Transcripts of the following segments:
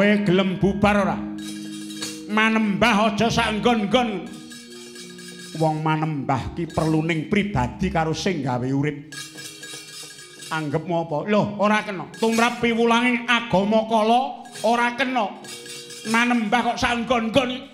Kowe gelem bubar ora? Manembah aja sak nggon-nggon. Wong manembah ki perlu ning pribadi karo sing gawe urip. Anggepmu apa? Loh, ora kena. Tumrap piwulanging agama kala ora kena. Manembah kok sak nggon-nggon.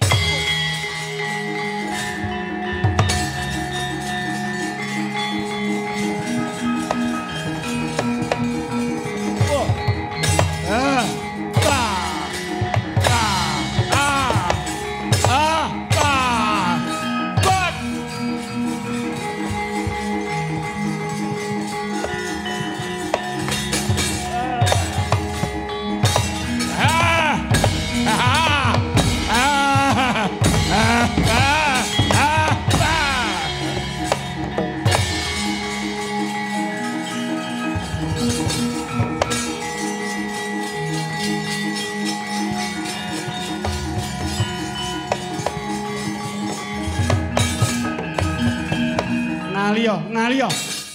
Ngaliyo.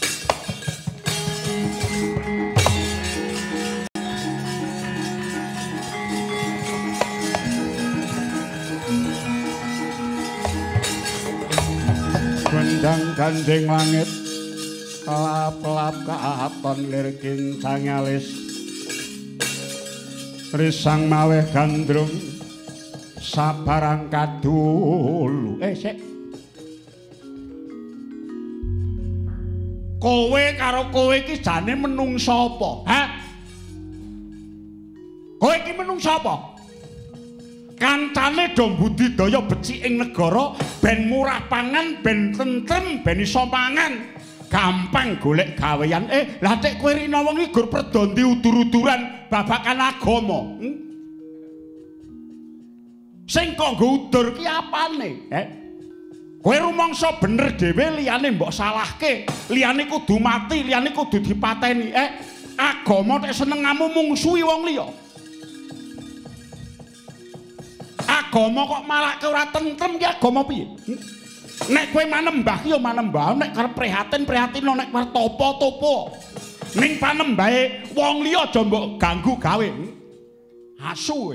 Gendang gandeng langit, kelap-kelap kaaton lir kincang alis. Risang maweh gandrung, sabarang kadulu. Sik. Kowe karo kowe iki jane menungsa apa? Ha? Kowe iki menungsa apa? Kancane do budidaya becik ing negara ben murah pangan, ben tentrem, ben iso mangan. Gampang golek gawean. Lah cek kowe rina wong iki gur perdo ndi udur-uduran babakan agama. Sing kok nggo udur ki apane? Kowe rumangsa bener dhewe liyane mbok salahke, liyane kudu mati, liyane kudu dipateni. Agama tek senengamu mungsuhi wong liya. Agama kok malake ora tentrem ki agama piye? Nek kowe manembah ki ya manembah, nek karep prihatin, nek karep topo. Ning panembahe wong liya aja mbok ganggu gawe. Asu kowe.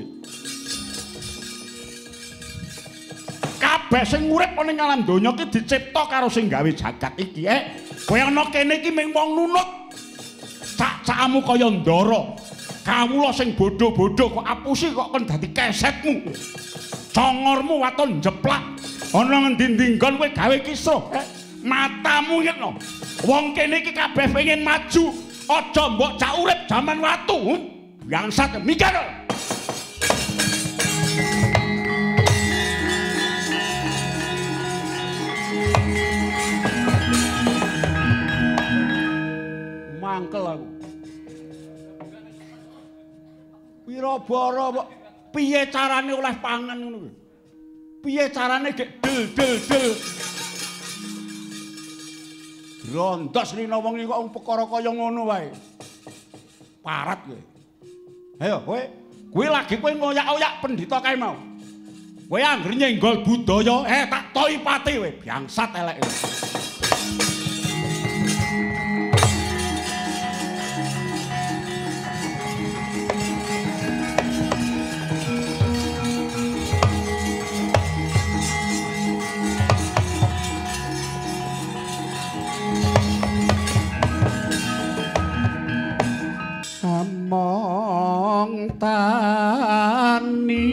Kabeh sing urip ning alam donya ki dicipta karo sing gawe jagat iki. Kowe ana kene iki mung wong nunut. Cak-cakamu kaya ndara. Kawula sing bodho-bodho kok apusi kok kon dadi kesetmu. Congormu waton jeplak. Ana ngendi-endi nggon kowe gawe kisruh. Matamu yekno. Wong kene iki kabeh pengen maju. Aja mbok cak urip jaman watu. Bangsat mikir. Mangkel aku. Wirabara kok piye carane oleh pangan ngono kuwi? Piye carane gek del. Rondos rina wong iki kok perkara kaya ngono wae. Parat kowe. Ayo kowe lagi kowe ngoyak-oyak pendhita kae mau. Kowe anggere nyenggol budaya, tak toi pati kowe, bangsat elek. Among tani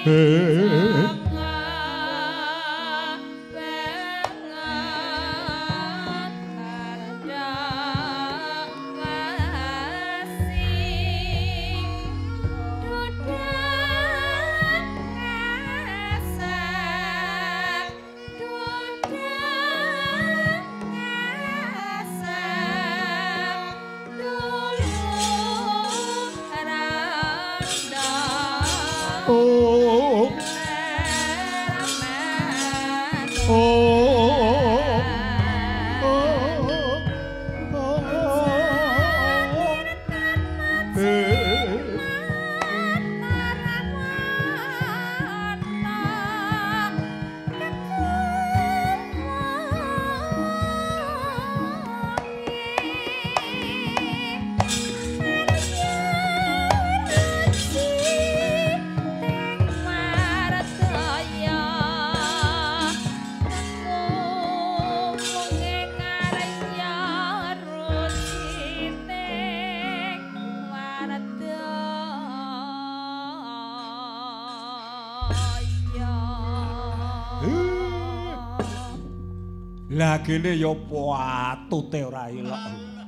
Lah kene ya patute ora elok.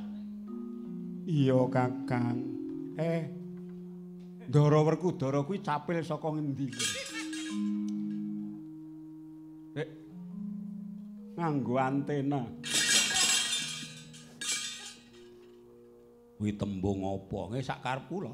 Iya Kakang. Ndara Werkudara kuwi capil saka ngendi? Nganggo antena. Kuwi tembung apa? Nggih sak karepku lho.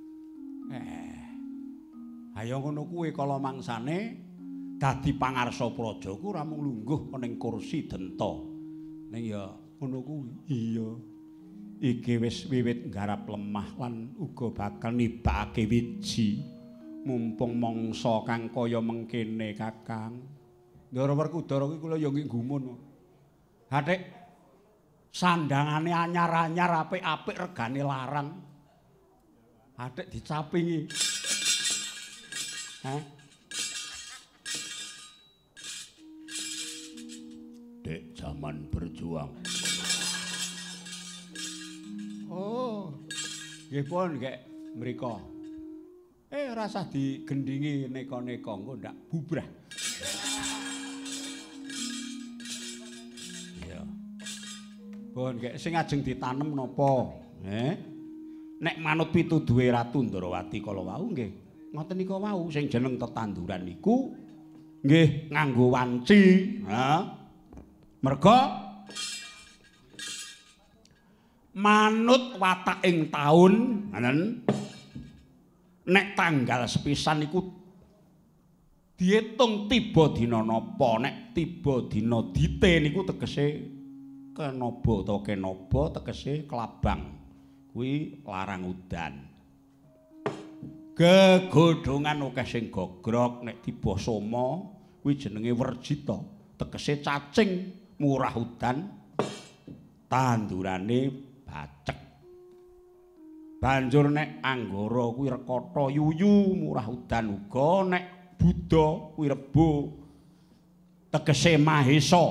Ayo ngono kuwi kala mangsane dadi pangarsa praja ku ora mung lungguh ning kursi denta. Ning ya ngono kuwi. Iya. Iki wis wiwit nggarap lemah lan uga bakal nibakake wiji. Mumpung mangsa kang kaya mengkene Kakang. Ndara Werkudara kuwi kula ya nggih gumun. Hathik sandangane anyar-anyar apik-apik regane larang. Hathik dicapingi. Dek zaman berjuang. Oh, nggih pun nggih mriko. Rasa digendingi neka-neka engko ndak bubrah. Iya. Pun nggih sing ajeng ditanem napa? Nek manut pituduhe Ratu Ndarawati kala wau nggih. Ngoten nika wau sing jeneng tetanduran niku nggih nganggo wanci, merga manut wataking taun, nek tanggal sepisan niku diitung tiba dina napa, nek tiba dina dite niku tegese kenaba utawa kenaba tegese kelabang. Kuwi larang udan. Gegodhongan akeh sing gogrok nek tiba soma kuwi jenenge werjita tegese cacing murah udan tandurane bacek banjur nek anggara kuwi rekata yuyu murah udan uga nek buda kuwi rebo tegese mahesa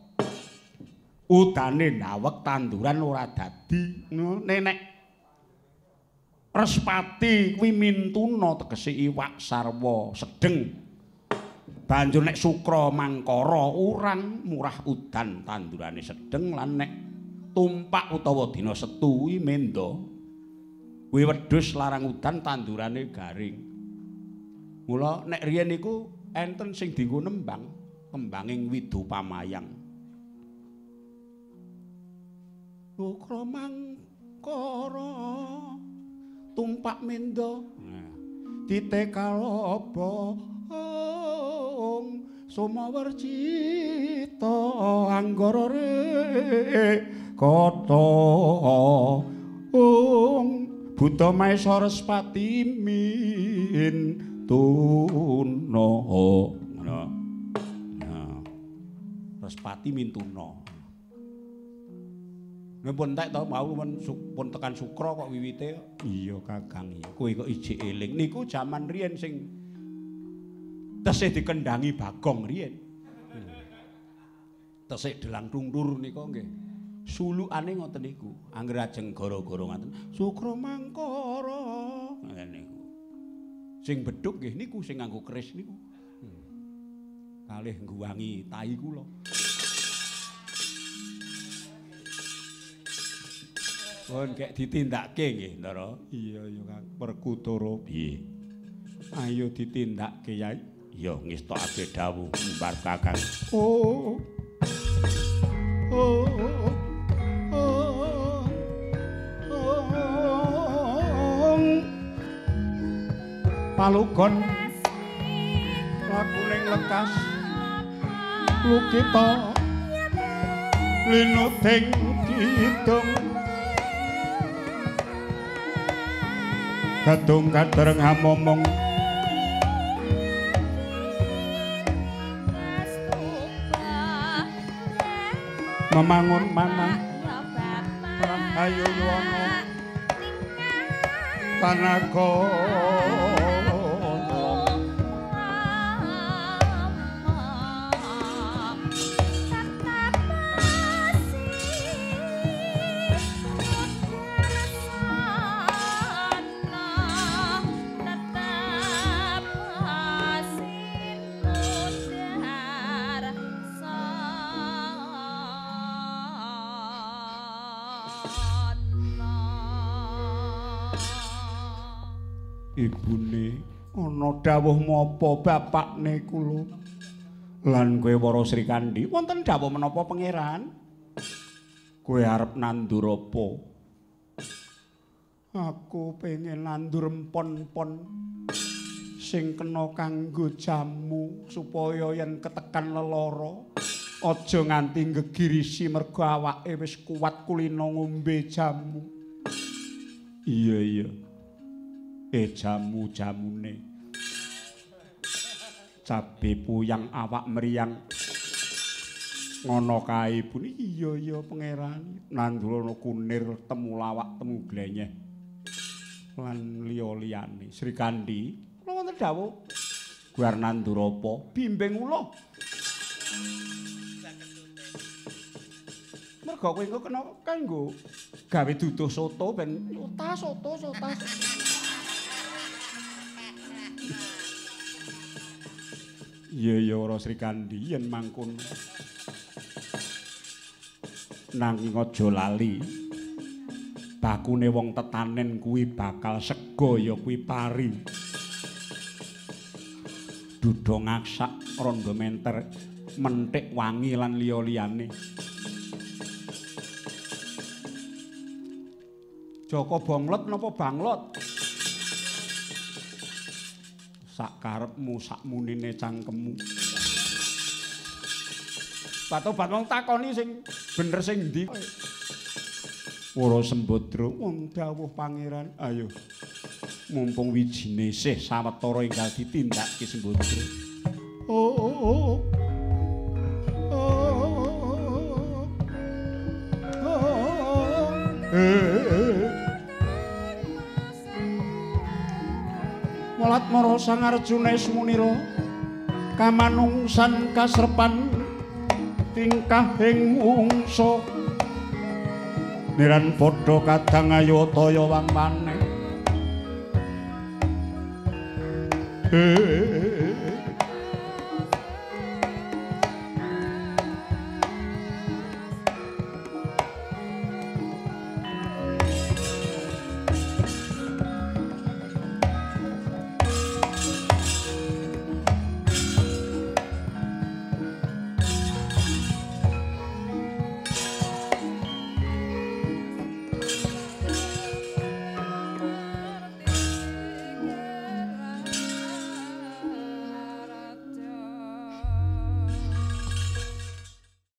udane ndawek tanduran ora dadi nek Respati kuwi mintuna tegese iwak sarwa sedeng. Banjur nek Sukra Mangkara urang murah udan tandurane sedeng lan nek tumpak utawa dina Setu kuwi menda. Kuwi wedhus larang udan tandurane garing. Mula nek riyen niku enten sing dienggo nembang, tembanging Widupamayang. Sukra Mangkara tumpak mendo tite kalaba Somawarcita anggara kata Buta Maesa Respati mintuna Respati mintuna. Nipun entek to mau pun tekan Sukra kok wiwite. Iya Kakang, iya. Kowe kok ijik eling. Niku jaman riyen sing tesih dikendangi Bagong riyen. Tesih delang tungtur nika nggih. Sulukane ngoten niku. Angger ajeng gara-gara ngoten. Sukra Mangkara. Ngene niku. Sing bedhug nggih niku sing nganggo keris niku. Kalih ngguwangi tai kula. Pun kek ditindakke nggih, Ndara. Iya ya Kang, Perkutara piye? Ayo ditindakke Yai. Ya ngestokake dawuh mbar Kakang. Oh. Oh. Oh. Palugon lakuning lekas lukita linuting kidung gadung kadereng momong memangun manah ayo yono panaga ibune ana dawuh menapa bapakne kula lan kowe Wara Srikandhi wonten dawuh menapa pangeran kowe arep nandur apa aku pengen nandur empon-empon sing kena kanggo jamu supaya yen ketekan lelara aja nganti gegirisi mergo awake wis kuat kulino ngombe jamu iya jamu-jamune cabe puyang awak meriang ngono kae pun iya pangeran nandurono kunir temu lawak temu glenyeh lan liya-liyane Srikandhi kula wonten dawuh guar nandur apa bimbing kula mergo kowe engko kena kanggo gawe duduh soto ben soto Iya Wara Srikandhi yen mangkon nanging aja lali bakune wong tetanen kuwi bakal sega ya kuwi pari duda ngaksak randa menter menthik wangi lan liya-liyane Joko bonglot napa banglot sak karepmu sak munine cangkemmu Batobat wong takoni sing bener sing ndi Wara Sembadra wong dawuh pangeran ayo mumpung wijine isih sawetara enggal ditindakke Sembadra Molat mara Sang Arjuna Ismunira kamanungsan kasrepan tingkah ing ungsa niran padha kadang ayutaya wang maneh